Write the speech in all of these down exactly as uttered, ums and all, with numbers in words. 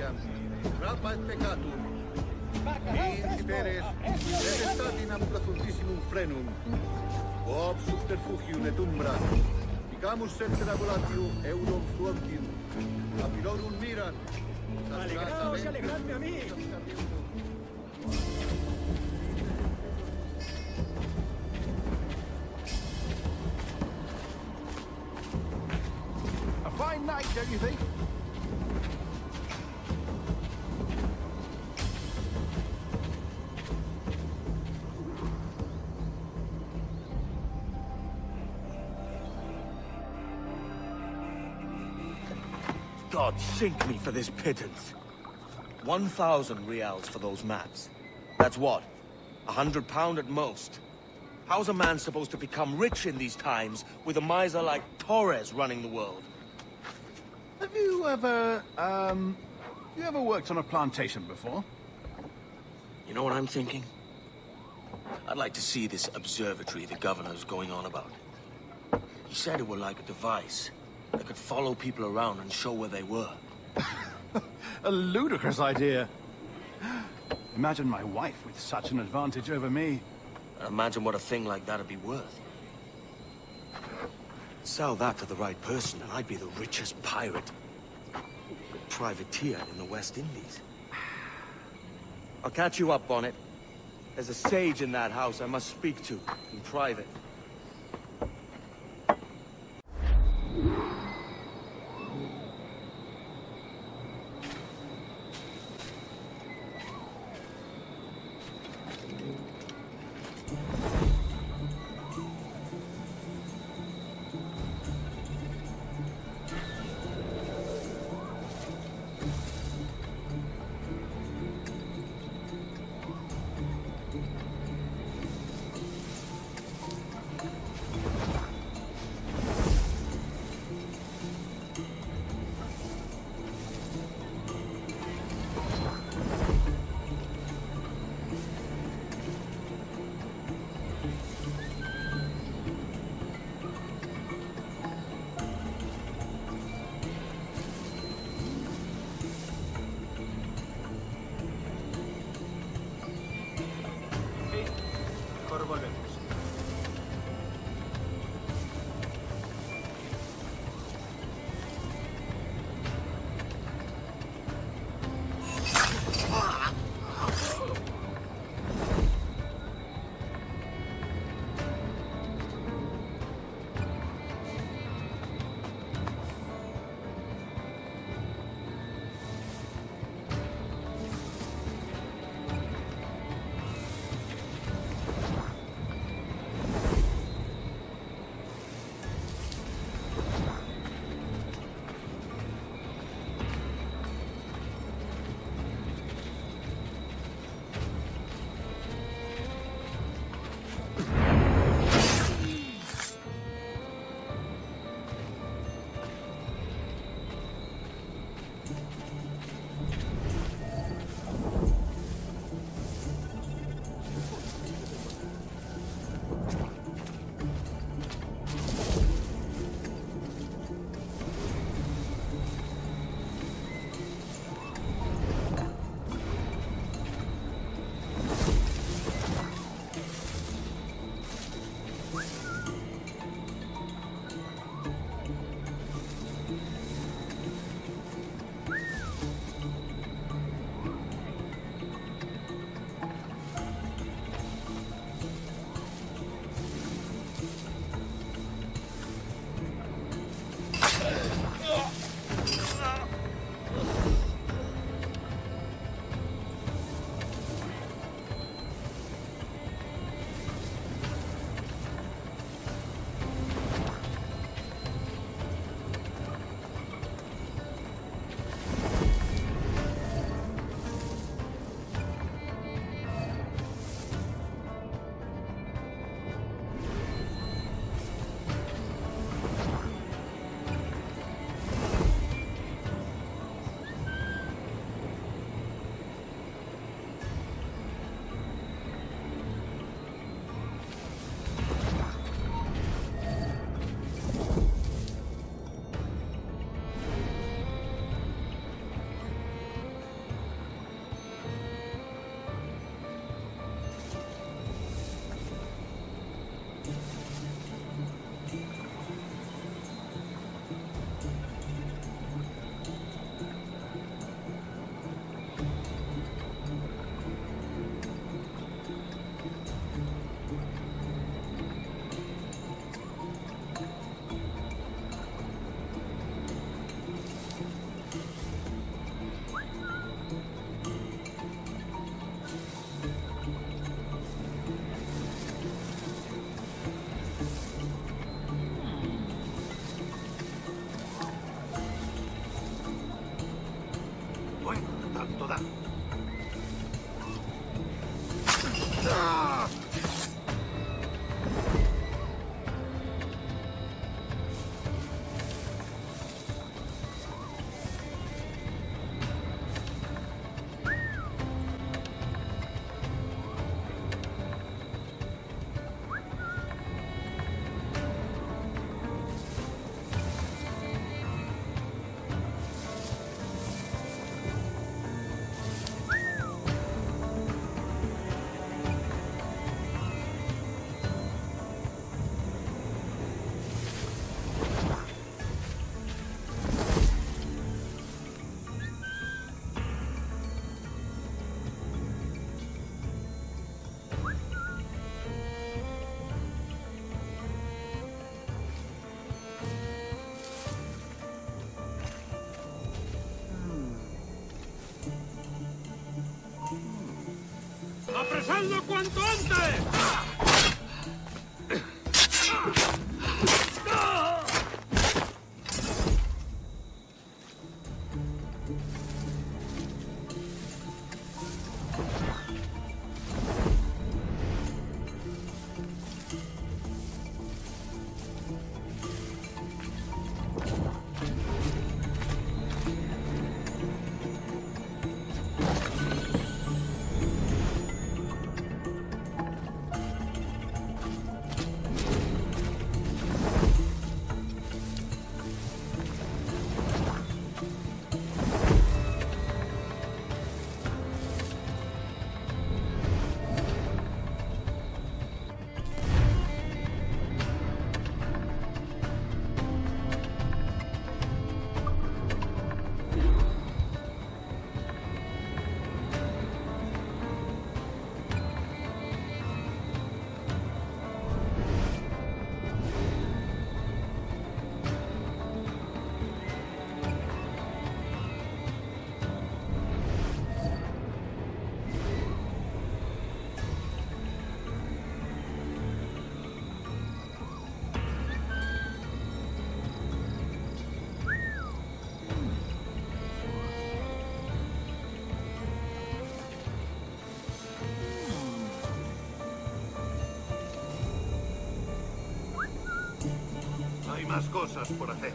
Rappa et peccatum. Inci peres, redestatin approfundissimum frenum. Ob subterfugium et umbra. Picamus cetera volatio, eudom fluentium. Apilorum mirat. Alegraos y alegradme a mí. A fine night, don't you think? God sink me for this pittance. One thousand reals for those maps. That's what? A hundred pound at most. How's a man supposed to become rich in these times with a miser like Torres running the world? Have you ever, um... you ever worked on a plantation before? You know what I'm thinking? I'd like to see this observatory the governor's going on about. He said it were like a device that could follow people around and show where they were. A ludicrous idea. Imagine my wife with such an advantage over me. Imagine what a thing like that'd be worth. Sell that to the right person and I'd be the richest pirate. Privateer in the West Indies. I'll catch you up on it. There's a sage in that house I must speak to in private. ¡Hazlo cuanto antes! Hay más cosas por hacer.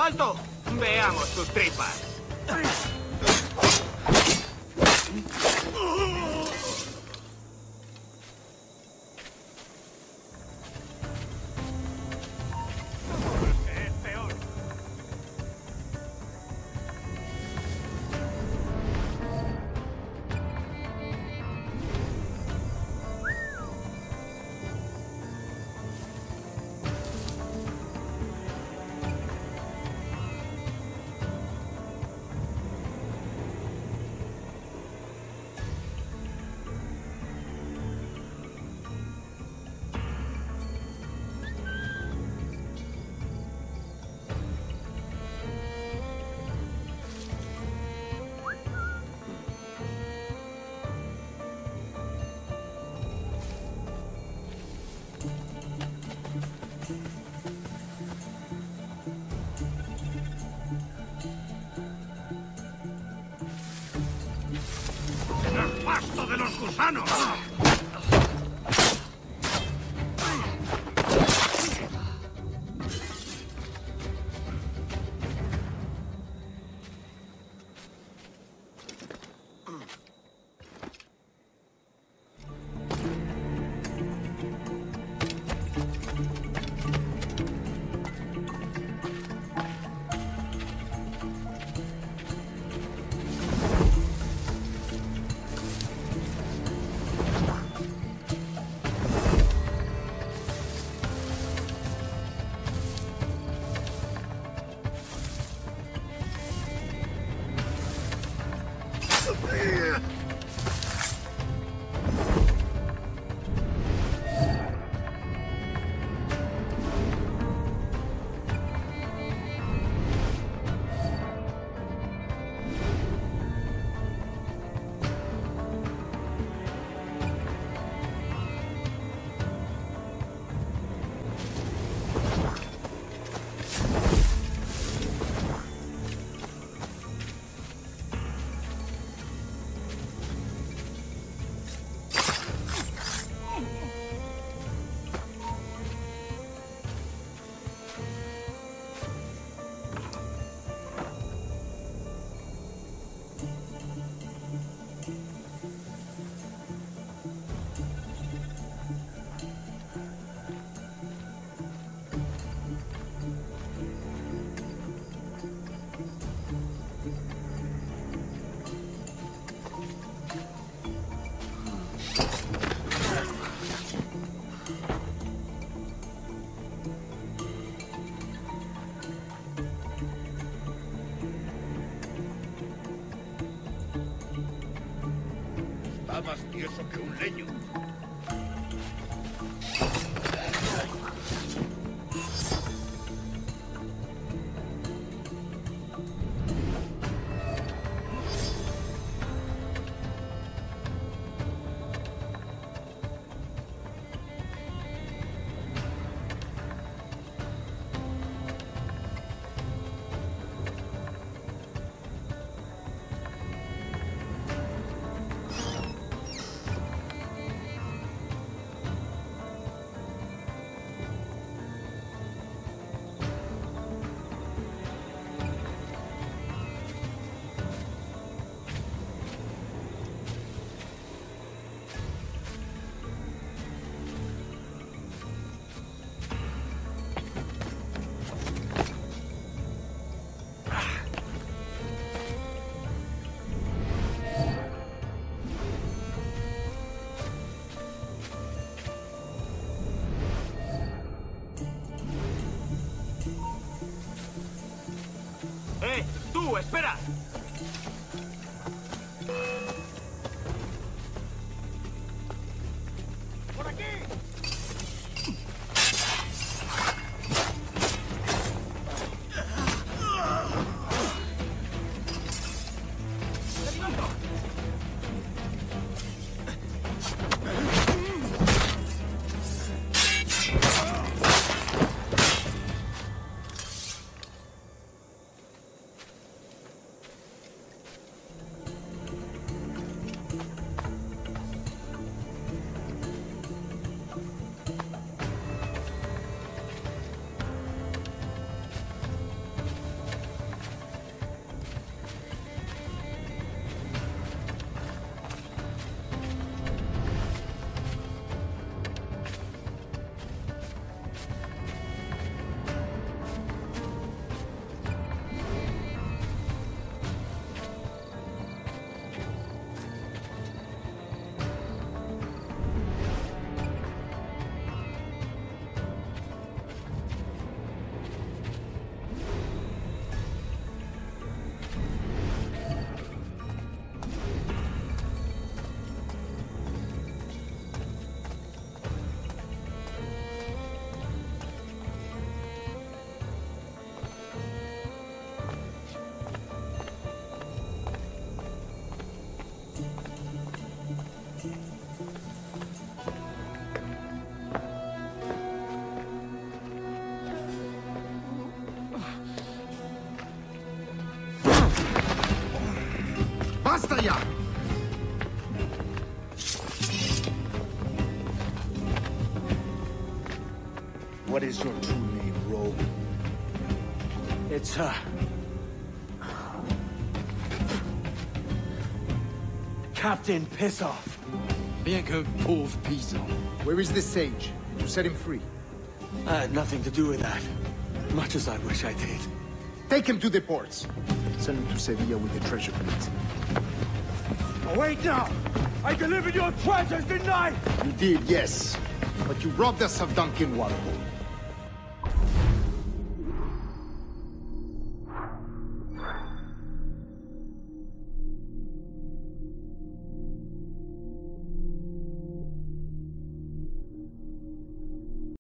¡Alto! Veamos tus tripas. Es peor. ¡El pasto de los gusanos! Está más tieso que un leño. ¡Eh! ¡Tú, espera! ¡Por aquí! Basta ya! What is your true name, rogue? It's, uh... Captain Pissoff. Bien que pauvre paysan. Where is the sage? Did you set him free? I had nothing to do with that. Much as I wish I did. Take him to the ports. Send him to Sevilla with the treasure plate. Oh, wait now! I delivered your treasures, didn't I? You did, yes. But you robbed us of Duncan Walpole.